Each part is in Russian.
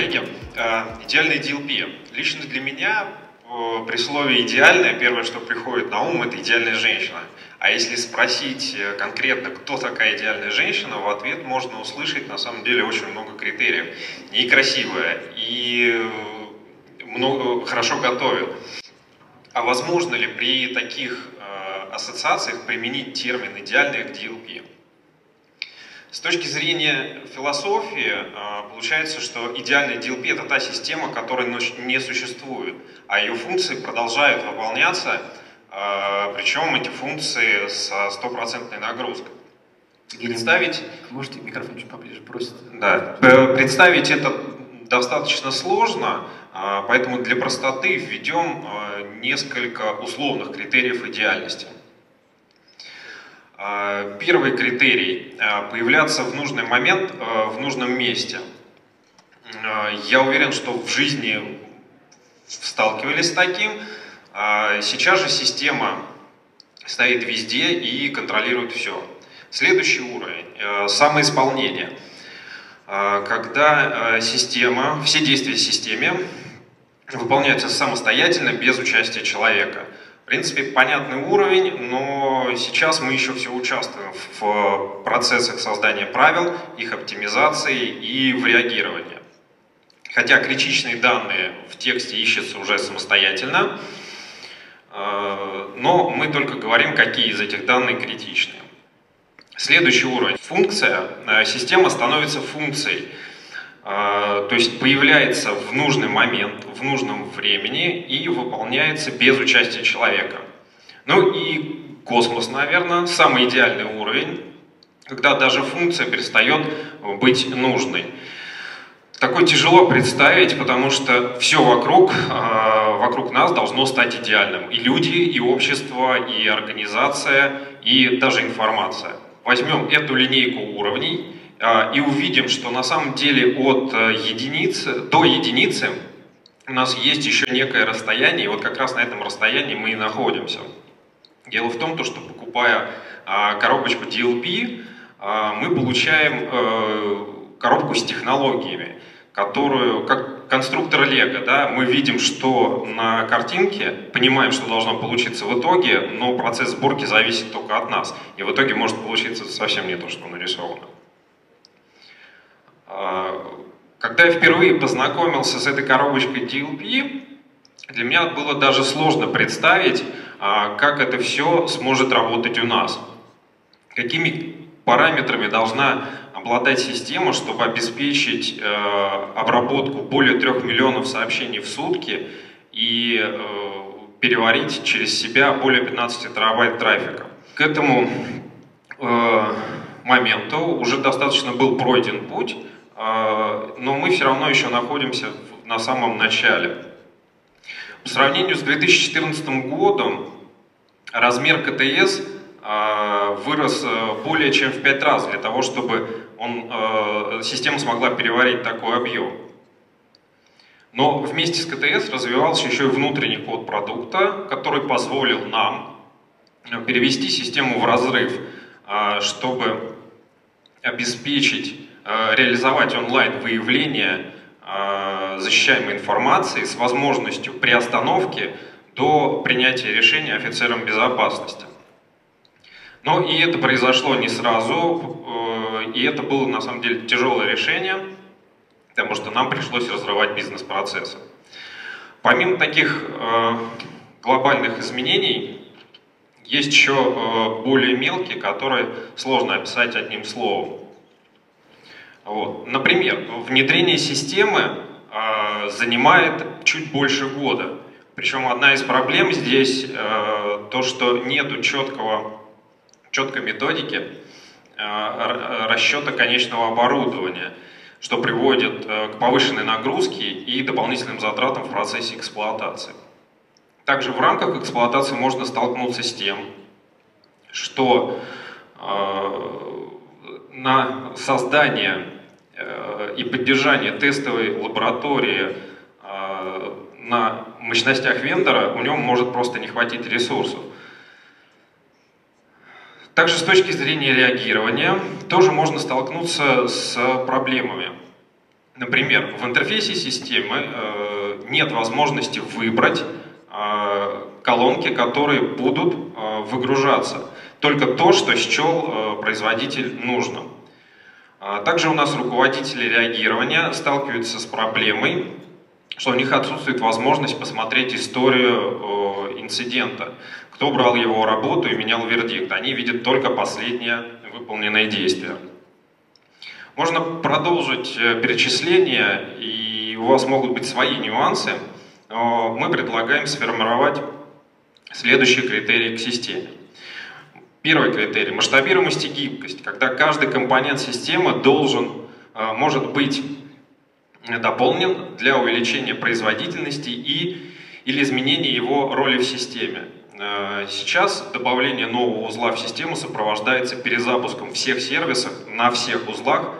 коллеги, идеальный DLP. Лично для меня при слове «идеальная» первое, что приходит на ум, это идеальная женщина. А если спросить конкретно, кто такая идеальная женщина, в ответ можно услышать на самом деле очень много критериев. И красивая, и хорошо готовит. А возможно ли при таких ассоциациях применить термин «идеальный» к DLP? С точки зрения философии, получается, что идеальный DLP – это та система, которая не существует, а ее функции продолжают выполняться, причем эти функции со стопроцентной нагрузкой. Представить… Можете микрофон чуть поближе, просит. Да, представить это достаточно сложно, поэтому для простоты введем несколько условных критериев идеальности. Первый критерий – появляться в нужный момент, в нужном месте. Я уверен, что в жизни сталкивались с таким. Сейчас же система стоит везде и контролирует все. Следующий уровень – самоисполнение. Когда все действия в системе выполняются самостоятельно, без участия человека. В принципе, понятный уровень, но сейчас мы еще все участвуем в процессах создания правил, их оптимизации и в реагировании. Хотя критичные данные в тексте ищутся уже самостоятельно, но мы только говорим, какие из этих данных критичны. Следующий уровень. Функция. Система становится функцией. То есть появляется в нужный момент, в нужном времени и выполняется без участия человека. Ну и космос, наверное, самый идеальный уровень, когда даже функция перестает быть нужной. Такое тяжело представить, потому что все вокруг нас должно стать идеальным. И люди, и общество, и организация, и даже информация. Возьмем эту линейку уровней и увидим, что на самом деле от единицы до единицы у нас есть еще некое расстояние, и вот как раз на этом расстоянии мы и находимся. Дело в том, что покупая коробочку DLP, мы получаем коробку с технологиями, которую, как конструктор Лего, да, мы видим, что на картинке, понимаем, что должно получиться в итоге, но процесс сборки зависит только от нас, и в итоге может получиться совсем не то, что нарисовано. Когда я впервые познакомился с этой коробочкой DLP, для меня было даже сложно представить, как это все сможет работать у нас. Какими параметрами должна обладать система, чтобы обеспечить обработку более 3 миллионов сообщений в сутки и переварить через себя более 15 терабайт трафика. К этому моменту уже достаточно был пройден путь, но мы все равно еще находимся на самом начале. По сравнению с 2014 годом размер КТС вырос более чем в 5 раз для того, чтобы система смогла переварить такой объем. Но вместе с КТС развивался еще и внутренний код продукта, который позволил нам перевести систему в разрыв, чтобы обеспечить, реализовать онлайн-выявление защищаемой информации с возможностью приостановки до принятия решения офицером безопасности. Но и это произошло не сразу, и это было на самом деле тяжелое решение, потому что нам пришлось разрывать бизнес-процессы. Помимо таких глобальных изменений, есть еще более мелкие, которые сложно описать одним словом. Вот. Например, внедрение системы занимает чуть больше года. Причем одна из проблем здесь то, что нету четкой методики расчета конечного оборудования, что приводит к повышенной нагрузке и дополнительным затратам в процессе эксплуатации. Также в рамках эксплуатации можно столкнуться с тем, что на создание и поддержание тестовой лаборатории на мощностях вендора у него может просто не хватить ресурсов. Также с точки зрения реагирования тоже можно столкнуться с проблемами. Например, в интерфейсе системы нет возможности выбрать колонки, которые будут выгружаться. Только то, что счел производитель нужным. Также у нас руководители реагирования сталкиваются с проблемой, что у них отсутствует возможность посмотреть историю инцидента. Кто брал его работу и менял вердикт. Они видят только последнее выполненное действие. Можно продолжить перечисление, и у вас могут быть свои нюансы. Мы предлагаем сформировать следующие критерии к системе. Первый критерий – масштабируемость и гибкость, когда каждый компонент системы может быть дополнен для увеличения производительности или изменения его роли в системе. Сейчас добавление нового узла в систему сопровождается перезапуском всех сервисов на всех узлах,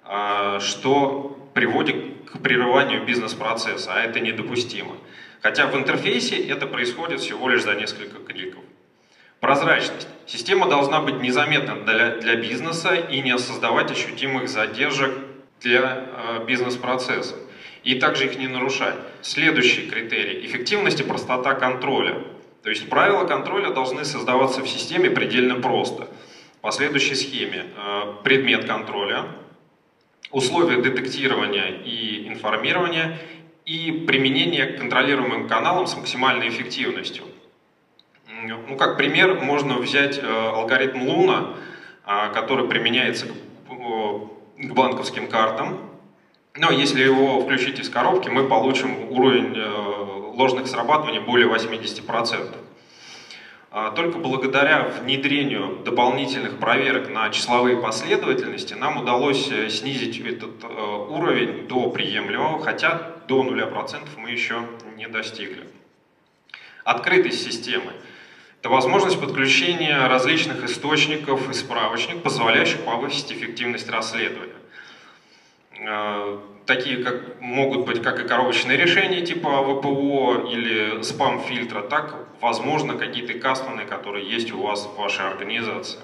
что приводит к прерыванию бизнес-процесса, а это недопустимо. Хотя в интерфейсе это происходит всего лишь за несколько кликов. Прозрачность. Система должна быть незаметна для бизнеса и не создавать ощутимых задержек для бизнес-процесса. И также их не нарушать. Следующий критерий – эффективность и простота контроля. То есть правила контроля должны создаваться в системе предельно просто. По следующей схеме: предмет контроля, условия детектирования и информирования и применение к контролируемым каналам с максимальной эффективностью. Ну, как пример можно взять алгоритм Луна, который применяется к банковским картам. Но если его включить из коробки, мы получим уровень ложных срабатываний более 80%. Только благодаря внедрению дополнительных проверок на числовые последовательности нам удалось снизить этот уровень до приемлемого, хотя до 0% мы еще не достигли. Открытость системы – это возможность подключения различных источников и справочников, позволяющих повысить эффективность расследования. Такие могут быть как и коробочные решения типа ВПО или спам-фильтра, так, возможно, какие-то кастомные, которые есть у вас в вашей организации.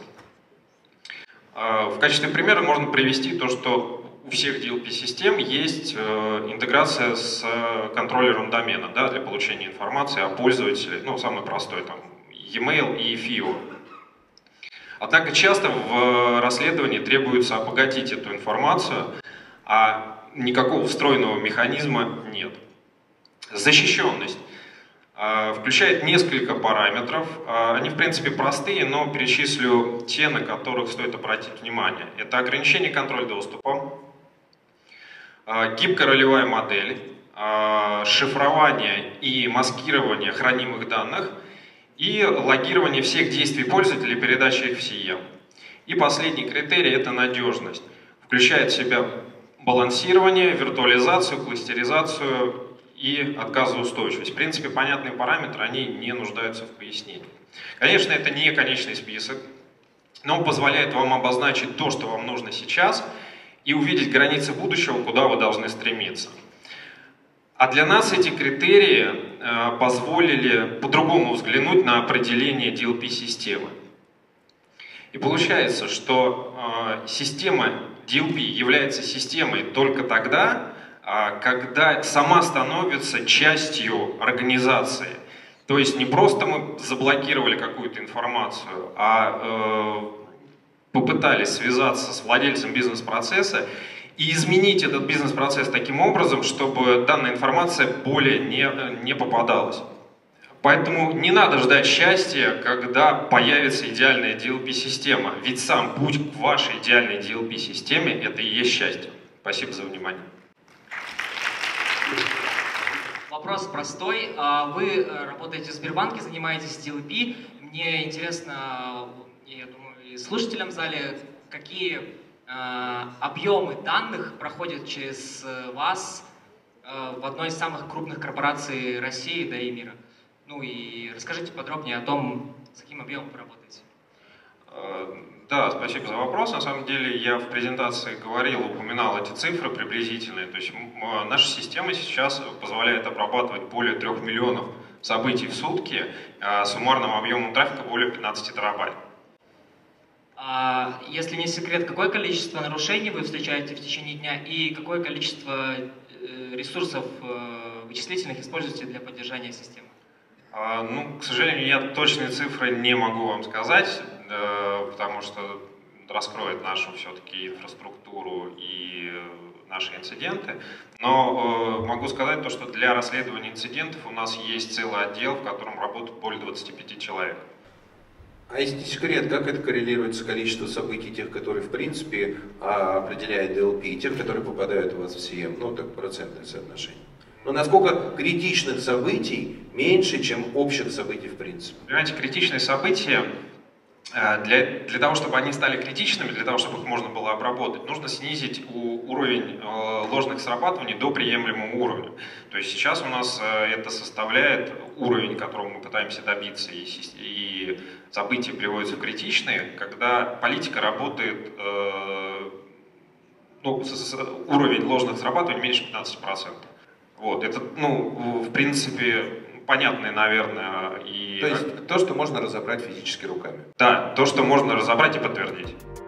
В качестве примера можно привести то, что у всех DLP-систем есть интеграция с контроллером домена, да, для получения информации о пользователе, ну, самый простой, там, e-mail и FIO. Однако часто в расследовании требуется обогатить эту информацию, а никакого встроенного механизма нет. Защищенность включает несколько параметров. Они, в принципе, простые, но перечислю те, на которых стоит обратить внимание. Это ограничение контроля доступа, гибкая ролевая модель, шифрование и маскирование хранимых данных и логирование всех действий пользователя и передача их в SIEM. И последний критерий – это надежность. Включает в себя балансирование, виртуализацию, кластеризацию и отказоустойчивость. В принципе, понятные параметры, они не нуждаются в пояснении. Конечно, это не конечный список, но он позволяет вам обозначить то, что вам нужно сейчас, и увидеть границы будущего, куда вы должны стремиться. А для нас эти критерии позволили по-другому взглянуть на определение DLP-системы. И получается, что система DLP является системой только тогда, когда сама становится частью организации. То есть не просто мы заблокировали какую-то информацию, а попытались связаться с владельцем бизнес-процесса и изменить этот бизнес-процесс таким образом, чтобы данная информация более не попадалась. Поэтому не надо ждать счастья, когда появится идеальная DLP-система, ведь сам путь к вашей идеальной DLP-системе – это и есть счастье. Спасибо за внимание. Вопрос простой. Вы работаете в Сбербанке, занимаетесь DLP. Мне интересно, я думаю, и слушателям в зале, какие объемы данных проходят через вас в одной из самых крупных корпораций России, да и мира. Ну и расскажите подробнее о том, с каким объемом вы работаете. Да, спасибо за вопрос. На самом деле я в презентации говорил, упоминал эти цифры приблизительные. То есть наша система сейчас позволяет обрабатывать более 3 миллионов событий в сутки, а суммарным объемом трафика более 15 терабайт. Если не секрет, какое количество нарушений вы встречаете в течение дня и какое количество ресурсов вычислительных используете для поддержания системы? Ну, к сожалению, я точные цифры не могу вам сказать, потому что раскроет нашу все-таки инфраструктуру и наши инциденты. Но могу сказать то, что для расследования инцидентов у нас есть целый отдел, в котором работает более 25 человек. А если не секрет, как это коррелируется с количеством событий, тех, которые в принципе определяет DLP, и тех, которые попадают у вас в CM, ну так процентное соотношение? Но насколько критичных событий меньше, чем общих событий в принципе? Понимаете, критичные события, для того, чтобы они стали критичными, для того, чтобы их можно было обработать, нужно снизить уровень ложных срабатываний до приемлемого уровня. То есть сейчас у нас это составляет уровень, которого мы пытаемся добиться, и события приводятся в критичные, когда политика работает, уровень ложных срабатываний меньше 15%. Вот, это, в принципе, понятное, наверное. То есть то, что можно разобрать физически руками. Да, то, что можно разобрать и подтвердить.